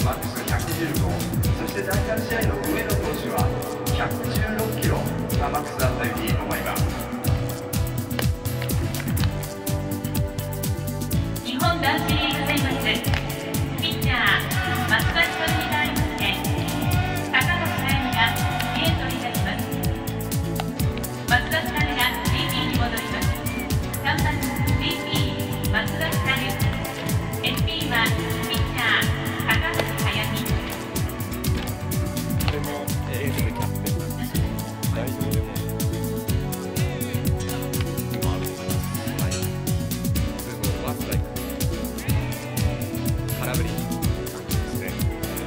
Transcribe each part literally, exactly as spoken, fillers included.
マックスひゃくじゅうご、そしてだいさん試合の上野投手はひゃくじゅうろっキロがマックスだったように思います。 日本男子リーグ選抜ピッチャー松田ひとみに代わりまして高橋さゆみがエントリーいたします。松田ひかるが ジーピー に戻ります。さんばん ジーピー 松田ひかる、 エスピー はピッチャー高橋さゆみ。 これもエースでキャプテンなんですけど、代表でも今あるんですよ。はい。それもワンストライク。空振り感じですね。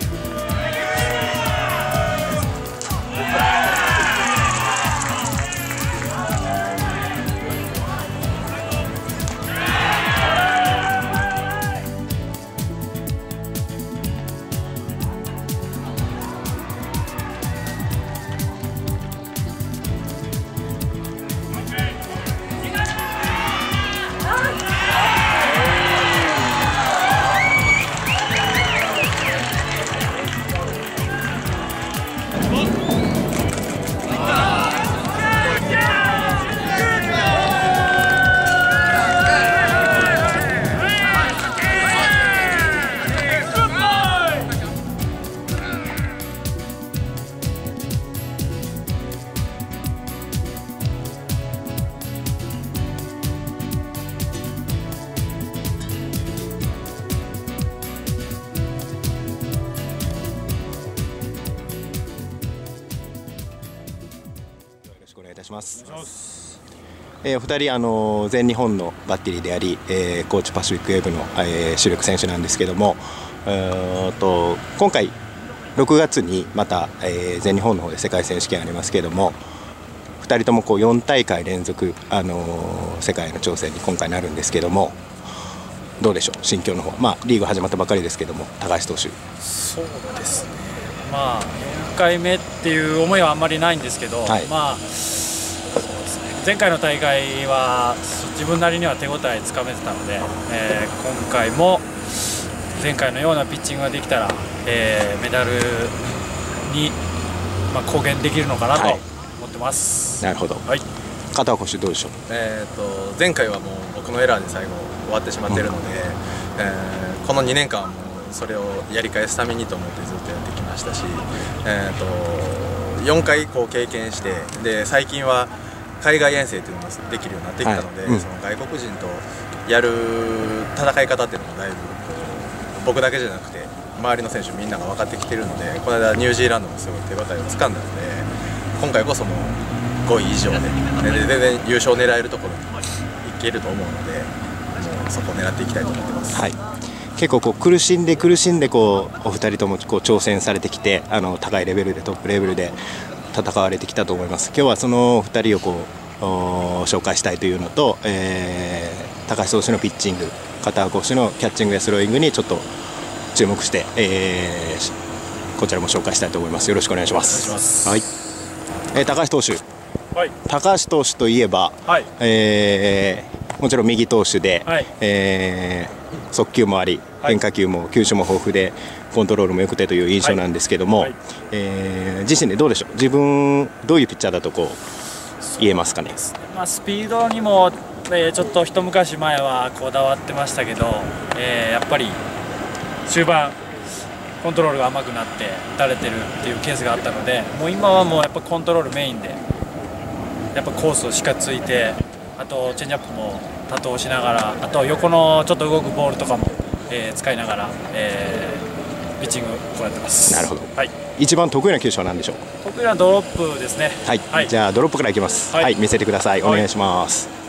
お願いいたします。えー、お二人あの全日本のバッテリーであり、えー、高知パシフィックウェーブの、えー、主力選手なんですけども、えー、と今回ろくがつにまた、えー、全日本の方で世界選手権ありますけども、ふたりともこうよん大会連続、あのー、世界の挑戦に今回なるんですけども、どうでしょう心境の方、まあ、リーグ始まったばかりですけども、高橋投手。 そうですね、まあ、よんかいめっていう思いはあんまりないんですけど、はい、まあそうですね、前回の大会は自分なりには手応えつかめてたので、えー、今回も前回のようなピッチングができたら、えー、メダルに、まあ、貢献できるのかなと思ってます。 はい、なるほど、はい、片岡投手どうでしょう。 えー、と前回はもう僕のエラーで最後終わってしまっているので、うんえー、このにねんかんはもうそれをやり返すためにと思ってずっとやってきましたし、えー、とよんかいこう経験して、で最近は海外遠征というのもできるようになってきたので、はいうん、その外国人とやる戦い方っていうのもだいぶ僕だけじゃなくて周りの選手みんなが分かってきているので、この間ニュージーランドもすごい手応えをつかんだので、今回こそもうごい以上で、で全然優勝を狙えるところにいけると思うので、そこを狙っていきたいと思ってます。 はい、結構こう苦しんで苦しんでこうお二人ともこう挑戦されてきて、あの高いレベルでトップレベルで戦われてきたと思います。今日はそのお二人をこう紹介したいというのと、えー、高橋投手のピッチング、片岡投手のキャッチングやスローイングにちょっと注目して、えー、こちらも紹介したいと思います。よろしくお願いします。 お願いします。 はい、えー、高橋投手、 はい、 高橋投手といえば、はいえー、もちろん右投手で、はいえー、速球もあり変化球も球種も豊富でコントロールも良くてという印象なんですけども、はいはいえー、自身でどうでしょう、自分どういうピッチャーだとこう言えますかね。 まあ、スピードにも、えー、ちょっと一昔前はこだわってましたけど、えー、やっぱり終盤コントロールが甘くなって打たれてるっていうケースがあったので、もう今はもうやっぱコントロールメインでやっぱコースをしっかりついて、あとチェンジアップも多投しながら、あと横のちょっと動くボールとかも、えー、使いながら、えー、ピッチングを行ってます。 なるほど、 はい、 一番得意な球種は何でしょう。 得意なドロップですね。 はい、はい、じゃあドロップからいきます。はい、はい、見せてください。お願いします。はい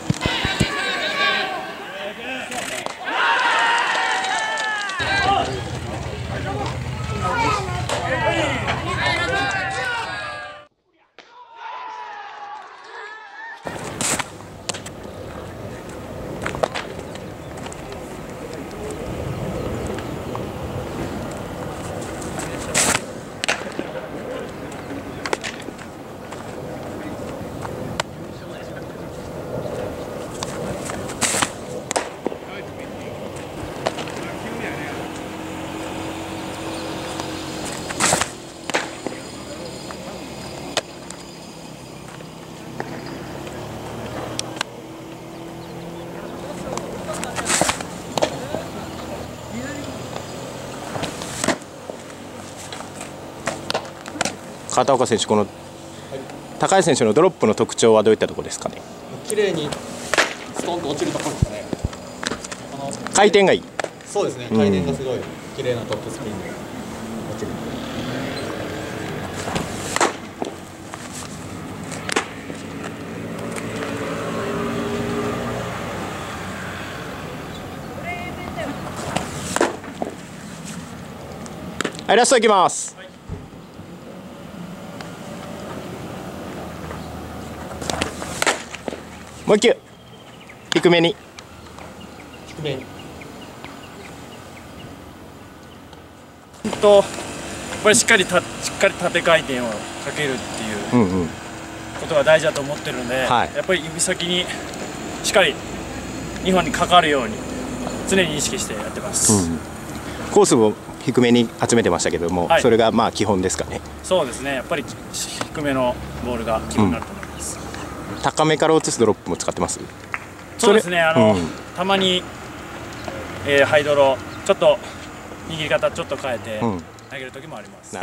片岡選手、この高橋選手のドロップの特徴はどういったところですかね。 綺麗にストンと落ちるところですね。この回転がいい。 そうですね、回転がすごい綺麗なトップスピンで落ちる。 はい、ラストいきます。はい、もう一球低めに低めにとやっぱりしっかりたしっかり縦回転をかけるっていうことが大事だと思ってるので、はい、やっぱり指先にしっかりにほんにかかるように常に意識してやってます、うん、 コースを低めに集めてましたけども、はい、それがまあ基本ですかね。 そうですね、やっぱり低めのボールが基本になると思います、 うん、高めから落とすドロップも使ってます？ そうですね、あの、うん、たまに、えー、ハイドロちょっと握り方ちょっと変えて投げる時もあります、うん、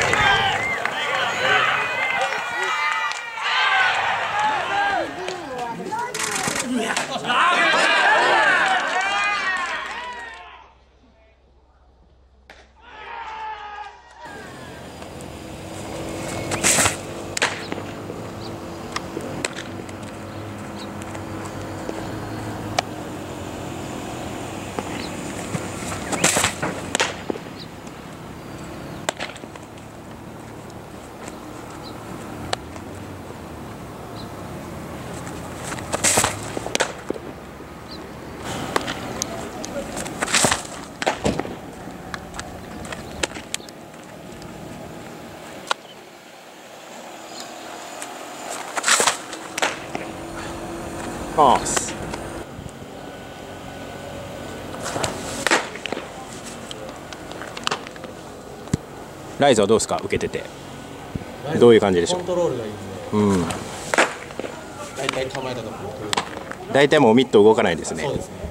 ライズはどうですか、受けててどういう感じでしょう。 コントロールがいいんで、うん、大体構えたところを取る。 大体もうミット動かないですね。 そうですね。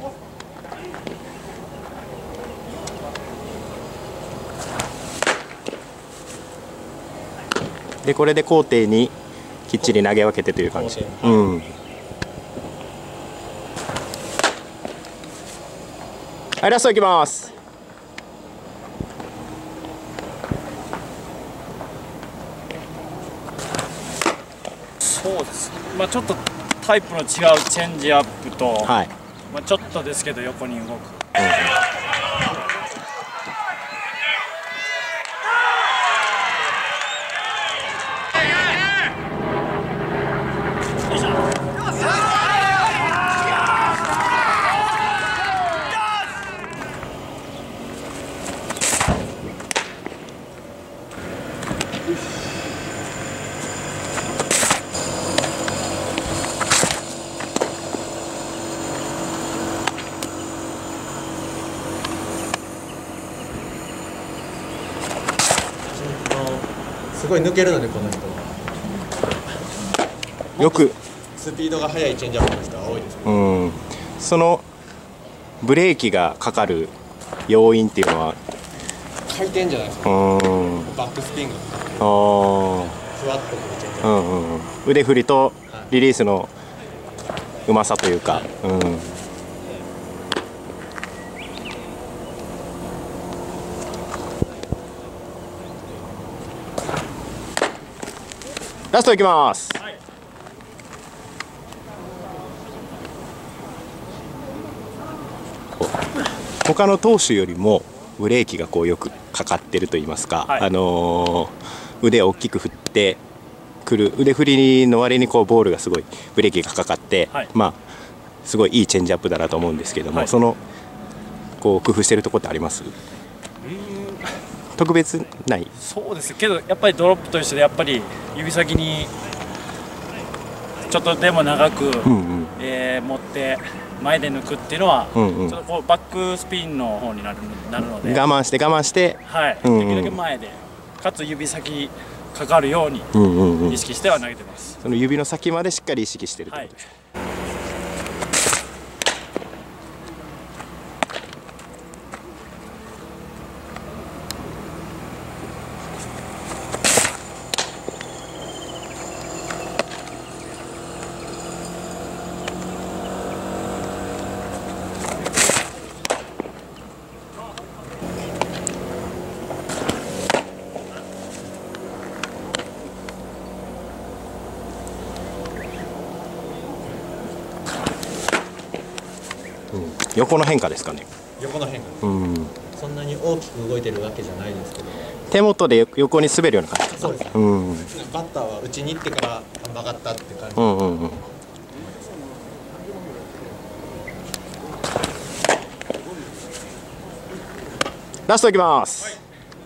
でこれで高低にきっちり投げ分けてという感じ。うん。はい、ラストいきます。 そうです、まあ、ちょっとタイプの違うチェンジアップと、はい、まあちょっとですけど横に動く、うん、 すごい抜けるのでこの人はよくスピードが速いチェンジアップの人が多いですね。 うん、そのブレーキがかかる要因っていうのは回転じゃないですか。うん、バックスピンがふわっとチェンジアップ、うんうん、 腕振りとリリースのうまさというか、うん、ラストいきます。はい、他の投手よりもブレーキがこうよくかかってると言いますか、はい、あのー、腕を大きく振ってくる腕振りの割にこうボールがすごいブレーキがかかって、はい、まあすごいいいチェンジアップだなと思うんですけども、はい、そのこう工夫してるところってあります？特別ない。 そうですけどやっぱりドロップと一緒でやっぱり指先にちょっとでも長く、うんうん、えー、持って前で抜くっていうのは、うんうん、ちょっとこうバックスピンの方になる、なるので我慢して我慢して、 はい、うんうん、できるだけ前でかつ指先かかるように意識しては投げてます、 うんうんうん、その指の先までしっかり意識してるってことですか。はい、 うん、横の変化ですかね。 横の変化、 うん、 そんなに大きく動いてるわけじゃないですけど、 手元で横に滑るような感じですか。 そうですね、 うん、 バッターは打ちに行ってから曲がったって感じ、 うんうんうん、ラストいきます、はい、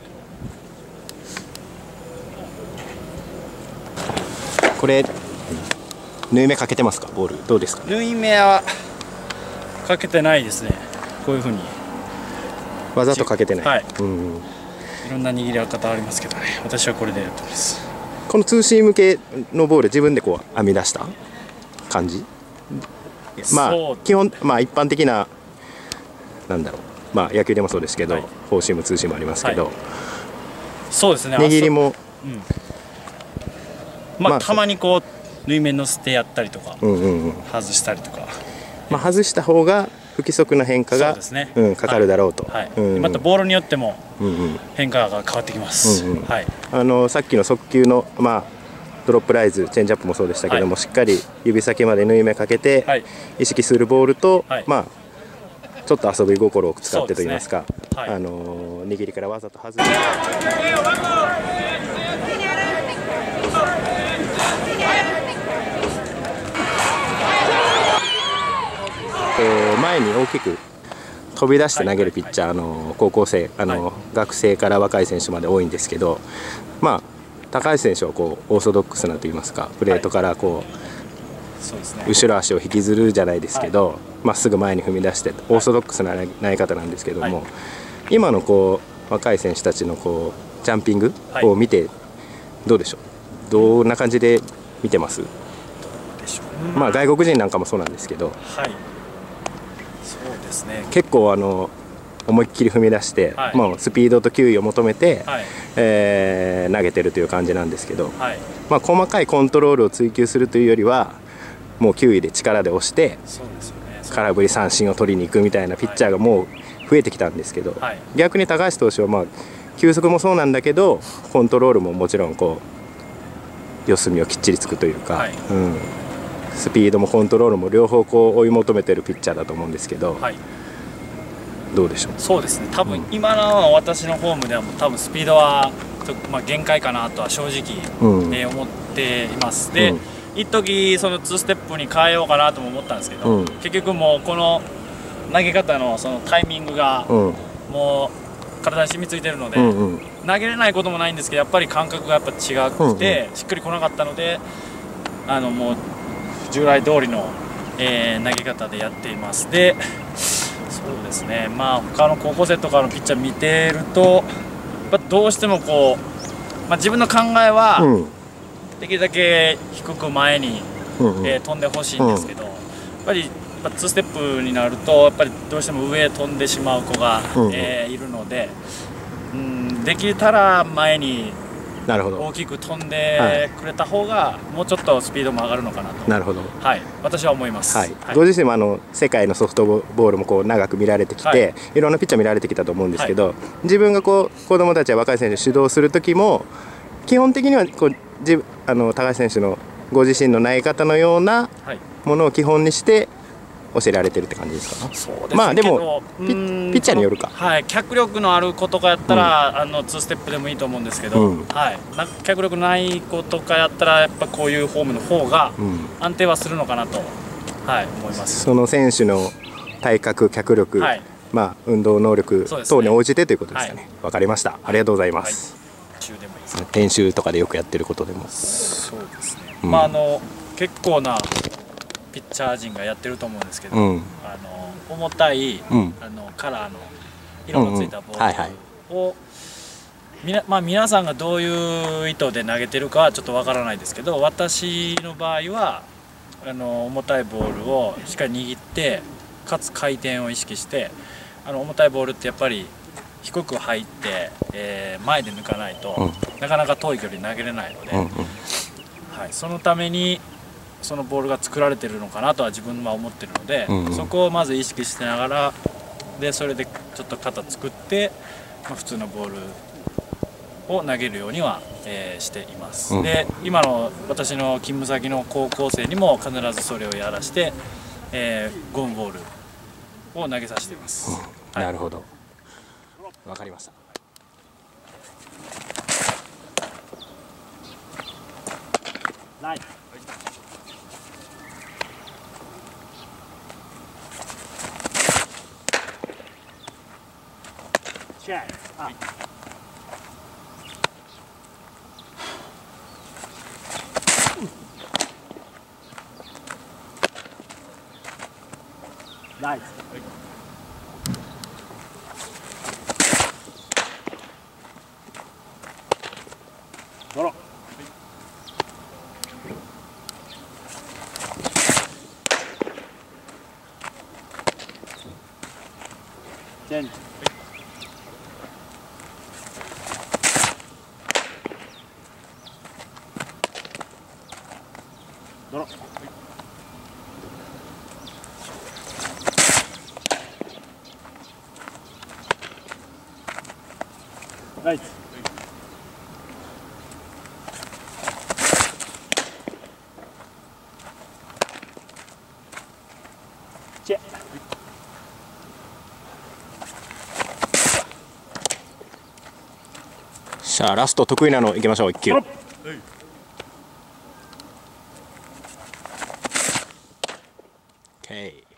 これ縫い目かけてますか？ボールどうですか？ 縫い目はかけてないですね。こういうふうにわざとかけてない、 はい、 うん、 いろんな握り方ありますけどね、私はこれでやってます。 このツーシーム系のボール自分でこう編み出した感じ？まあ基本、まあ、一般的ななんだろう、まあ、野球でもそうですけど、はい、フォーシームツーシームありますけど、はい、 そうですね、 握りも、 うん、まあ、まあ、たまにこう縫い目の捨てやったりとか、うんうんうん、外したりとか、 まあ、外した方が不規則な変化が、ね、うん、かかるだろうと、 はいはい、うんうん、またボールによっても変化が変わってきます、うんうん、はい、 あのさっきの速球の、まあ、ドロップライズチェンジアップもそうでしたけども、はい、しっかり指先まで縫い目かけて、はい、意識するボールと、はい、まあ、ちょっと遊び心を使ってといいますか、す、ね、はい、あの握りからわざと外して、えー、前に大きく飛び出して投げるピッチャー、あの高校生、あの、はい、学生から若い選手まで多いんですけど、まあ、高橋選手はこうオーソドックスなといいますか、プレートからこう、はい、そうですね、後ろ足を引きずるじゃないですけど、ま、はい、っすぐ前に踏み出してオーソドックスな投げ方なんですけども、はい、今のこう若い選手たちのこうジャンピングを見てどうでしょう、どんな感じで見てます？まあ、外国人なんかもそうなんですけど、はい、そうですね、結構あの思いっきり踏み出して、はい、もうスピードと球威を求めて、はい、えー、投げてるという感じなんですけど、はい、まあ、細かいコントロールを追求するというよりはもう球威で力で押して、そうですよね、空振り三振を取りに行くみたいなピッチャーがもう増えてきたんですけど、はい、逆に高橋投手は、まあ、球速もそうなんだけどコントロールももちろんこう四隅をきっちりつくというか、はい、うん、スピードもコントロールも両方こう追い求めてるピッチャーだと思うんですけど、はい、どうでしょう？そうですね、多分今の私のフォームではもう多分スピードはまあ限界かなとは正直、うん、えー、思っています。で、うん、一時そのツーステップに変えようかなとも思ったんですけど、うん、結局もうこの投げ方のそのタイミングがもう体に染みついてるので、うんうん、投げれないこともないんですけど、やっぱり感覚がやっぱ違くて、うんうん、しっくりこなかったので、あのもう従来通りの、えー、投げ方でやっています。で、そうですね、まあ他の高校生とかのピッチャー見てると、やっぱどうしてもこう、まあ、自分の考えは、うん、できるだけ低く前に、うんうん、えー、飛んでほしいんですけど、うん、やっぱりツーステップになるとやっぱりどうしても上へ飛んでしまう子が、うん、えー、いるので、うん、できたら前に大きく飛んでくれた方がもうちょっとスピードも上がるのかなと、なるほど、はい、私は思います、はいはい、ご自身もあの世界のソフトボールもこう長く見られてきて、はい、いろんなピッチャー見られてきたと思うんですけど、はい、自分がこう子どもたちや若い選手を指導する時も基本的にはこう自あの高橋選手のご自身の投げ方のようなものを基本にして教えられてるって感じですか？そうですね、まあでもピッチャーによるか、はい、脚力のある子とかやったら、うん、あのツーステップでもいいと思うんですけど、うん、はい、なんか脚力ない子とかやったらやっぱこういうフォームの方が安定はするのかなと、はい、思います。その選手の体格、脚力、はい、まあ、運動能力等に応じてということですかね。わ、はい、かりました。ありがとうございます。はい、練習とかでよくやってることでも。そうですね。うん、まああの結構なピッチャー陣がやってると思うんですけど、うん、あの重たい、うん、あのカラーの色のついたボールをみな、まあ、皆さんがどういう意図で投げてるかはちょっとわからないですけど、私の場合はあの重たいボールをしっかり握ってかつ回転を意識して、あの重たいボールってやっぱり低く入って、えー、前で抜かないと、うん、なかなか遠い距離投げれないので、うんうん、はい、そのためにそのボールが作られてるのかなとは自分は思ってるので、うんうん、そこをまず意識しながらで、それでちょっと肩作って、まあ、普通のボールを投げるようには、えー、しています、うん、で今の私の勤務先の高校生にも必ずそれをやらして、えー、ゴムボールを投げさせています。 うん、なるほど。わかりました。 ライト。チェック。あ。ライト。ドロー。チェンジ。ドロー。ライト。チェック。 さあラスト得意なのいきましょう。いっきゅう。オーケー。